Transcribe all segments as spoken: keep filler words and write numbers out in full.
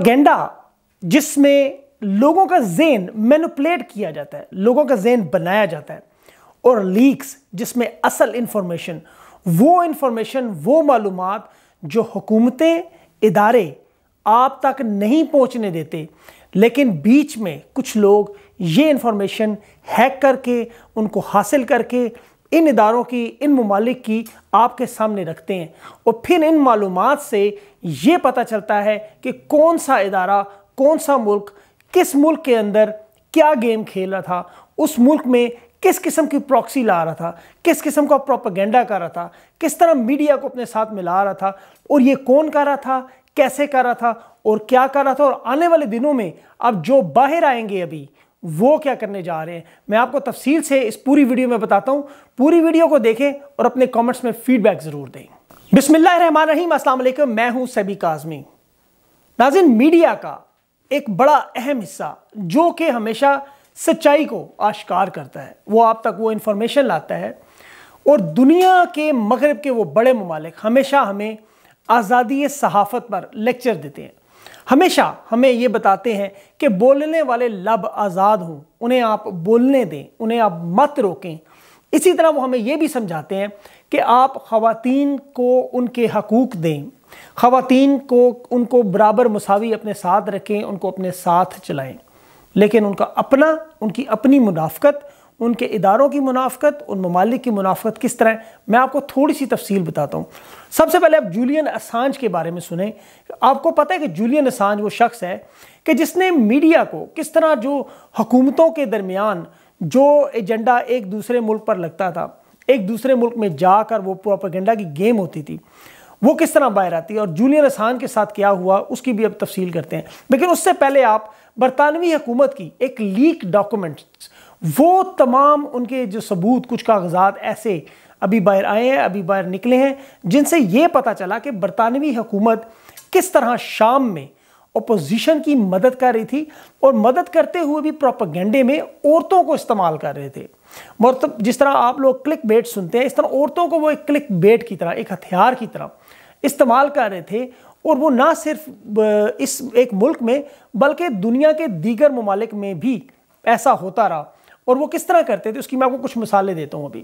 Propaganda जिस में लोगों का ज़हन मैनिपुलेट किया जाता है, लोगों का ज़हन बनाया जाता है, और लीक्स जिसमें असल इंफॉर्मेशन, वो इंफॉर्मेशन, वो मालूमात जो हुकूमतें, इदारे आप तक नहीं पहुंचने देते, लेकिन बीच में कुछ लोग ये इंफॉर्मेशन हैक करके, उनको हासिल करके इन इदारों की, इन ममालिक की आपके सामने रखते हैं। और फिर इन मालूमात से ये पता चलता है कि कौन सा इदारा, कौन सा मुल्क किस मुल्क के अंदर क्या गेम खेल रहा था, उस मुल्क में किस किस्म की प्रॉक्सी ला रहा था, किस किस्म का प्रोपेगेंडा कर रहा था, किस तरह मीडिया को अपने साथ मिला रहा था, और ये कौन कर रहा था, कैसे कर रहा था और क्या कर रहा था, और आने वाले दिनों में अब जो बाहर आएंगे अभी वो क्या करने जा रहे हैं। मैं आपको तफसील से इस पूरी वीडियो में बताता हूं। पूरी वीडियो को देखें और अपने कमेंट्स में फीडबैक जरूर दें। बिस्मिल्लाहिर्रहमानिर्रहीम, अस्सलाम वालेकुम, मैं हूं सबी काज़मी। नाज़रीन, मीडिया का एक बड़ा अहम हिस्सा जो कि हमेशा सच्चाई को आश्कार करता है, वो आप तक वो इंफॉर्मेशन लाता है, और दुनिया के मगरब के वो बड़े ममालिक हमेशा हमें आज़ादी सहाफ़त पर लेक्चर देते हैं। हमेशा हमें ये बताते हैं कि बोलने वाले लब आज़ाद हों, उन्हें आप बोलने दें, उन्हें आप मत रोकें। इसी तरह वो हमें ये भी समझाते हैं कि आप ख़वातीन को उनके हकूक़ दें, ख़वातीन को उनको बराबर मुसावी अपने साथ रखें, उनको अपने साथ चलाएं। लेकिन उनका अपना, उनकी अपनी मुनाफ़क़त, उनके इदारों की मुनाफ़क़त, उन ममालिक की मुनाफ़क़त किस तरह है, मैं आपको थोड़ी सी तफसील बताता हूँ। सबसे पहले आप जूलियन असांज के बारे में सुने। आपको पता है कि जूलियन असांज वो शख्स है कि जिसने मीडिया को किस तरह, जो हुकूमतों के दरमियान जो एजेंडा एक दूसरे मुल्क पर लगता था, एक दूसरे मुल्क में जाकर वो प्रोपेगेंडा की गेम होती थी, वो किस तरह बाहर आती है, और जूलियन असांज के साथ क्या हुआ उसकी भी अब तफसील करते हैं। लेकिन उससे पहले आप बरतानवी हुकूमत की एक लीक डॉक्यूमेंट, वो तमाम उनके जो सबूत, कुछ कागजात ऐसे अभी बाहर आए हैं, अभी बाहर निकले हैं, जिनसे ये पता चला कि बरतानवी हुकूमत किस तरह शाम में अपोजिशन की मदद कर रही थी, और मदद करते हुए भी प्रोपेगेंडे में औरतों को इस्तेमाल कर रहे थे। मतलब जिस तरह आप लोग क्लिक बेट सुनते हैं, इस तरह औरतों को वो एक क्लिक बेट की तरह, एक हथियार की तरह इस्तेमाल कर रहे थे। और वो ना सिर्फ इस एक मुल्क में बल्कि दुनिया के दीगर ममालिक में भी ऐसा होता रहा। और वो किस तरह करते थे उसकी मैं आपको कुछ मिसालें देता हूँ। अभी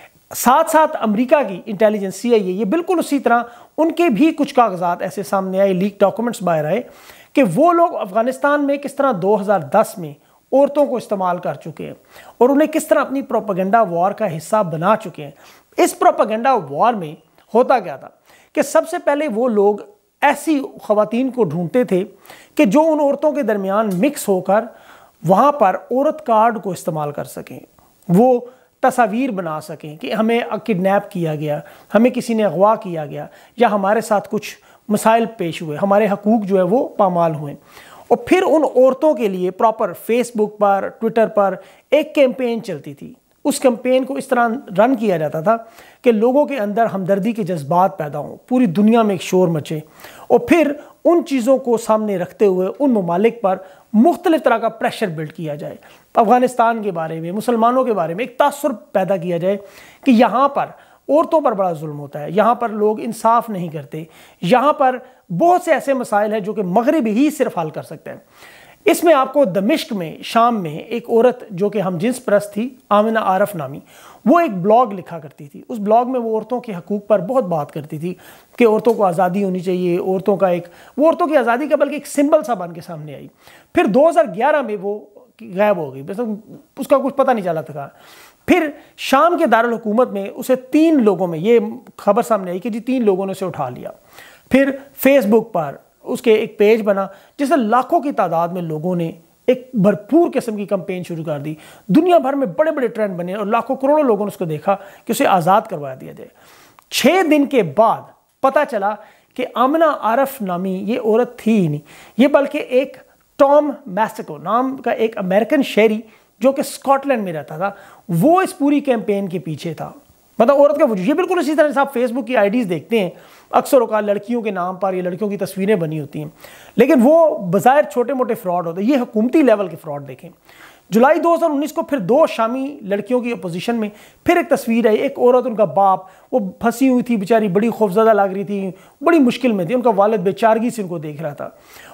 साथ साथ अमेरिका की इंटेलिजेंस सी आई ए, ये बिल्कुल उसी तरह उनके भी कुछ कागजात ऐसे सामने आए, लीक डॉक्यूमेंट्स बाहर आए कि वो लोग अफगानिस्तान में किस तरह दो हज़ार दस में औरतों को इस्तेमाल कर चुके हैं और उन्हें किस तरह अपनी प्रोपेगेंडा वॉर का हिस्सा बना चुके हैं। इस प्रोपेगेंडा वॉर में होता क्या था कि सबसे पहले वो लोग ऐसी ख़वातीन को ढूंढते थे कि जो उन औरतों के दरमियान मिक्स होकर वहाँ पर औरत कार्ड को इस्तेमाल कर सकें, वो तस्वीर बना सकें कि हमें किडनैप किया गया, हमें किसी ने अगवा किया गया, या हमारे साथ कुछ मसाइल पेश हुए, हमारे हकूक़ जो है वो पामाल हुए। और फिर उन औरतों के लिए प्रॉपर फेसबुक पर, ट्विटर पर एक कैंपेन चलती थी। उस कैंपेन को इस तरह रन किया जाता था कि लोगों के अंदर हमदर्दी के जज्बात पैदा हों, पूरी दुनिया में एक शोर मचे, और फिर उन चीज़ों को सामने रखते हुए उन ममालिक पर मुख्तलिफ तरह का प्रेशर बिल्ड किया जाए। अफ़गानिस्तान के बारे में, मुसलमानों के बारे में एक तासुर पैदा किया जाए कि यहाँ पर औरतों पर बड़ा जुल्म होता है, यहाँ पर लोग इंसाफ नहीं करते, यहाँ पर बहुत से ऐसे मसाइल हैं जो कि मगरिब ही सिर्फ हल कर सकते हैं। इसमें आपको दमिश्क में, शाम में एक औरत जो कि हम जिन्स परस्त थी, आमिना आरफ नामी, वो एक ब्लॉग लिखा करती थी। उस ब्लॉग में वो औरतों के हकूक़ पर बहुत बात करती थी कि औरतों को आज़ादी होनी चाहिए, औरतों का एक, वो औरतों की आज़ादी का बल्कि एक सिंबल सा बन के सामने आई। फिर दो हज़ार ग्यारह में वो गायब हो गई, बस उसका कुछ पता नहीं चला था। फिर शाम के दारुल हुकूमत में उसे तीन लोगों में ये खबर सामने आई कि जी तीन लोगों ने उसे उठा लिया। फिर फेसबुक पर उसके एक पेज बना जिससे लाखों की तादाद में लोगों ने एक भरपूर किस्म की कैंपेन शुरू कर दी। दुनिया भर में बड़े बड़े ट्रेंड बने और लाखों करोड़ों लोगों ने उसको देखा कि उसे आज़ाद करवा दिया जाए। छः दिन के बाद पता चला कि आमिना आरफ नामी ये औरत थी ही नहीं, ये बल्कि एक टॉम मैस्को नाम का एक अमेरिकन शहरी जो कि स्कॉटलैंड में रहता था, वो इस पूरी कैंपेन के पीछे था। मतलब औरत का वजूद ये बिल्कुल इसी तरह से आप फेसबुक की आईडीज़ देखते हैं, अक्सर औक़ात लड़कियों के नाम पर या लड़कियों की तस्वीरें बनी होती हैं, लेकिन वो बज़ाहिर छोटे मोटे फ्रॉड होते हैं। ये हुकूमती लेवल के फ्रॉड देखें। जुलाई दो हज़ार उन्नीस को फिर दो शामी लड़कियों की अपोजिशन में फिर एक तस्वीर आई, एक औरत, उनका बाप, वो फंसी हुई थी बेचारी, बड़ी खौफजदा लग रही थी, बड़ी मुश्किल में थी, उनका वालिद बेचारगी से उनको देख रहा था,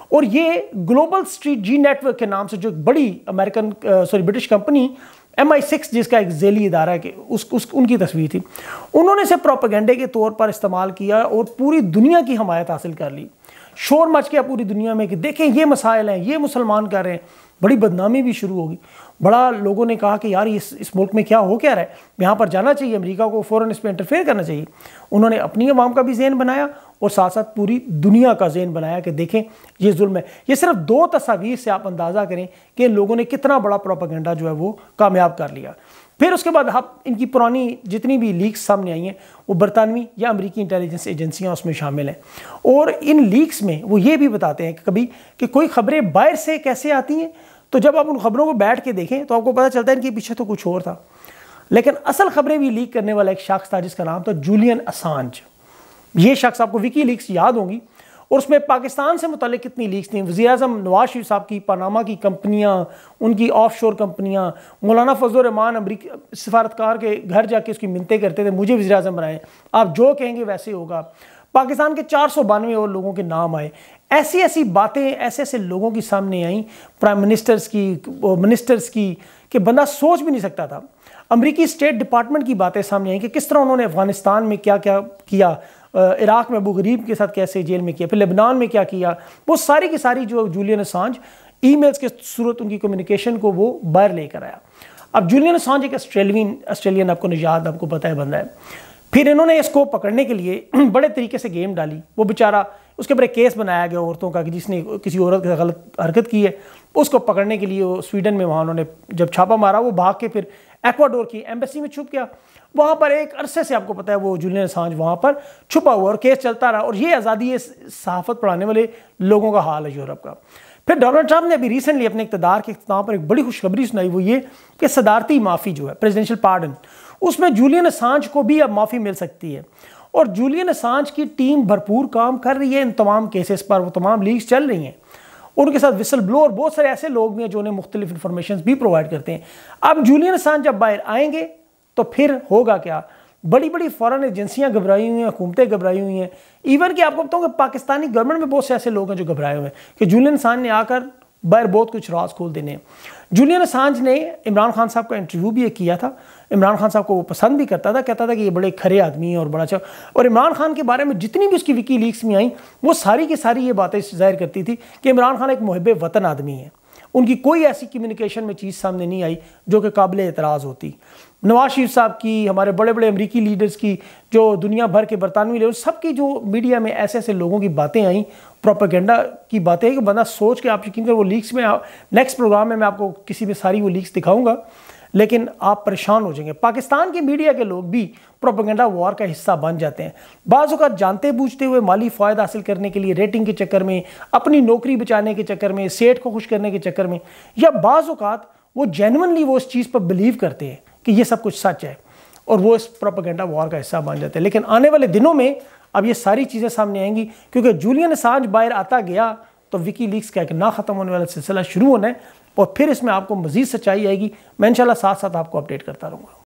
اور یہ global strategy network کے نام سے جو ایک بڑی امریکن سوری برٹش کمپنی ایم آئی سکس جس کا ایک ذیلی ادارہ ہے کہ اس, اس ان کی تصویر تھی، انہوں نے اسے پروپیگنڈے کے طور پر استعمال کیا اور پوری دنیا کی حمایت حاصل کر لی. شور مچ گیا پوری دنیا میں کہ دیکھیں یہ مسائل ہیں، یہ مسلمان کر رہے ہیں. بڑی بدنامی بھی شروع ہوگی. بڑا لوگوں نے کہا کہ یار اس اس ملک میں کیا ہو کیا رہا ہے، یہاں پر جانا چاہیے، امریکہ کو فوراً اس پہ انٹرفیئر کرنا چاہیے. انہوں نے اپنی عوام کا بھی ذہن بنایا اور ساتھ ساتھ پوری دنیا کا ذہن بنایا کہ دیکھیں یہ ظلم ہے. یہ صرف دو تصاویر سے آپ اندازہ کریں کہ ان لوگوں نے کتنا بڑا پروپیگنڈا جو ہے وہ کامیاب کر لیا. پھر اس کے بعد اب ان کی پرانی جتنی بھی لیکس سامنے آئی ہیں وہ برطانوی یا امریکی انٹیلیجنس ایجنسیاں اس میں شامل ہیں، اور ان لیکس میں وہ یہ بھی بتاتے ہیں کہ کبھی کہ کوئی خبریں باہر سے کیسے آتی ہیں. تو جب آپ ان خبروں کو بیٹھ کے دیکھیں تو آپ کو پتہ چلتا ہے ان کے پیچھے تو کچھ اور تھا، لیکن اصل خبریں بھی لیک کرنے والا ایک شخص تھا جس کا نام تھا جولین اسانج. یہ شخص آپ کو وکی لیکس یاد ہوں گی، اور اس میں پاکستان سے متعلق کتنی لیکس تھیں. وزیر اعظم نواز شریف صاحب کی پاناما کی کمپنیاں، ان کی آف شور کمپنیاں، مولانا فضل الرحمان امریکی سفارتکار کے گھر جا کے اس کی منتیں کرتے تھے مجھے وزیر اعظم بنائیں، آپ جو کہیں گے ویسے ہوگا. پاکستان کے چار سو بانوے اور لوگوں کے نام آئے. ایسی ایسی باتیں ایسے ایسے لوگوں کی سامنے آئیں، پرائم منسٹرز کی، منسٹرز کی، کہ بندہ سوچ بھی نہیں سکتا تھا. امریکی اسٹیٹ ڈپارٹمنٹ کی باتیں سامنے آئیں کہ کس طرح انہوں نے افغانستان میں کیا کیا کیا، عراق میں ابو غریب کے ساتھ کیسے جیل میں کیا، پھر لبنان میں کیا کیا. وہ ساری کی ساری جو جولین اسانج ای میلز کے صورت ان کی کمیونیکیشن کو وہ باہر لے کر آیا. اب جولین اسانج ایک آسٹریلین آسٹریلین آپ کو نژاد آپ کو پتہ ہے بندہ ہے. پھر انہوں نے اس کو پکڑنے کے لیے بڑے طریقے سے گیم ڈالی. وہ بیچارہ اس کے اوپر ایک کیس بنایا گیا عورتوں کا کہ جس نے کسی عورت کے غلط حرکت کی ہے، اس کو پکڑنے کے لیے وہ سویڈن میں وہاں انہوں نے جب چھاپا مارا وہ بھاگ کے پھر ایکواڈور کی ایمبیسی میں چھپ گیا. وہاں پر ایک عرصے سے آپ کو پتہ ہے وہ جولین اسانج وہاں پر چھپا ہوا اور کیس چلتا رہا. اور یہ آزادی ہے صحافت پڑھانے والے لوگوں کا حال ہے یورپ کا. پھر ڈونلڈ ٹرمپ نے ابھی ریسنٹلی اپنے اقتدار کے اختتام پر ایک بڑی خوشخبری سنائی، وہ یہ کہ صدارتی معافی جو ہے پریزیڈنشل پارڈن، اس میں جولین اسانج کو بھی اب معافی مل سکتی ہے. اور جولین اسانج کی ٹیم بھرپور کام کر رہی ہے ان تمام کیسز پر، وہ تمام لیکس چل رہی ہیں. ان کے ساتھ وسل بلو اور بہت سارے ایسے لوگ بھی ہیں جو انہیں مختلف انفارمیشنز بھی پرووائڈ کرتے ہیں. اب جولین اسانج جب باہر آئیں گے تو پھر ہوگا کیا؟ بڑی بڑی فورن ایجنسیاں گھبرائی ہوئی ہیں، حکومتیں گھبرائی ہوئی ہیں. ایون کہ آپ کو بتاؤں کہ پاکستانی گورنمنٹ میں بہت سے ایسے لوگ ہیں جو گھبرائے ہوئے ہیں کہ جولین اسانج نے آ کر باہر بہت کچھ راز کھول دینے ہیں. جولین اسانج نے عمران خان صاحب کا انٹرویو بھی ایک کیا تھا. عمران خان صاحب کو وہ پسند بھی کرتا تھا، کہتا تھا کہ یہ بڑے کھرے آدمی ہیں اور بڑا اچھا. اور عمران خان کے بارے میں جتنی بھی اس کی وکی لیکس میں آئیں وہ ساری کی ساری یہ باتیں ظاہر کرتی تھی کہ عمران خان ایک محب وطن آدمی ہے. ان کی کوئی ایسی کمیونیکیشن میں چیز سامنے نہیں آئی جو کہ قابل اعتراض ہوتی. نواز شریف صاحب کی، ہمارے بڑے بڑے امریکی لیڈرز کی، جو دنیا بھر کے برطانوی لیڈر، سب کی جو میڈیا میں ایسے ایسے لوگوں کی باتیں آئیں، پروپیگنڈا کی باتیں کہ بندہ سوچ کے آپ یقین کر وہ لیکس میں نیکسٹ پروگرام میں میں آپ کو کسی میں ساری وہ لیکس دکھاؤں گا، لیکن آپ پریشان ہو جائیں گے. پاکستان کی میڈیا کے لوگ بھی پروپیگنڈا وار کا حصہ بن جاتے ہیں. بعض اوقات جانتے بوجھتے ہوئے مالی فائدہ حاصل کرنے کے لیے، ریٹنگ کے چکر میں، اپنی نوکری بچانے کے چکر میں، سیٹ کو خوش کرنے کے چکر میں، یا بعض اوقات وہ جینونلی وہ اس چیز پر بلیو کرتے ہیں کہ یہ سب کچھ سچ ہے اور وہ اس پروپیگنڈا وار کا حصہ بن جاتے ہیں. لیکن آنے والے دنوں میں اب یہ ساری چیزیں سامنے آئیں گی کیونکہ جولین اسانج باہر آتا گیا تو وکی لیکس کا ایک نہ ختم ہونے والا سلسلہ شروع ہونا ہے، اور پھر اس میں آپ کو مزید سچائی آئے گی. میں انشاءاللہ ساتھ ساتھ آپ کو اپڈیٹ کرتا رہوں گا.